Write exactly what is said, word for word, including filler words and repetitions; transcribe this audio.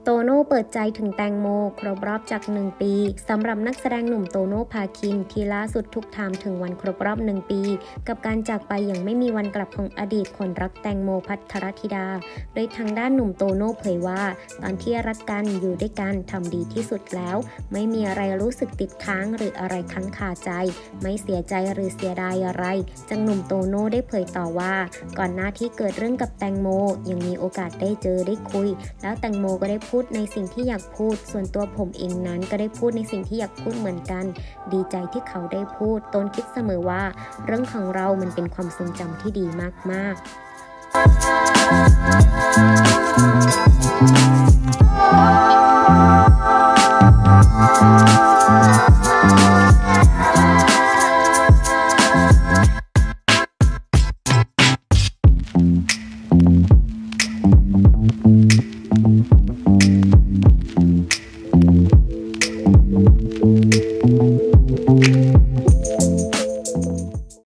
โตโน่เปิดใจถึงแตงโมครบรอบจากหนึ่งปีสำหรับนักแสดงหนุ่มโตโน่ภาคินที่ล่าสุดถูกถามถึงวันครบรอบหนึ่งปีกับการจากไปอย่างไม่มีวันกลับของอดีตคนรักแตงโมภัทรธิดาโดยทางด้านหนุ่มโตโน่เผยว่าตอนที่รักกันอยู่ด้วยกันทำดีที่สุดแล้วไม่มีอะไรรู้สึกติดค้างหรืออะไรค้างคาใจไม่เสียใจหรือเสียดายอะไรจังหนุ่มโตโน่ได้เผยต่อว่าก่อนหน้าที่เกิดเรื่องกับแตงโมยังมีโอกาสได้เจอได้คุยแล้วแตงโมก็ได้พูดในสิ่งที่อยากพูดส่วนตัวผมเองนั้นก็ได้พูดในสิ่งที่อยากพูดเหมือนกันดีใจที่เขาได้พูดตนคิดเสมอว่าเรื่องของเรามันเป็นความทรงจำที่ดีมากๆ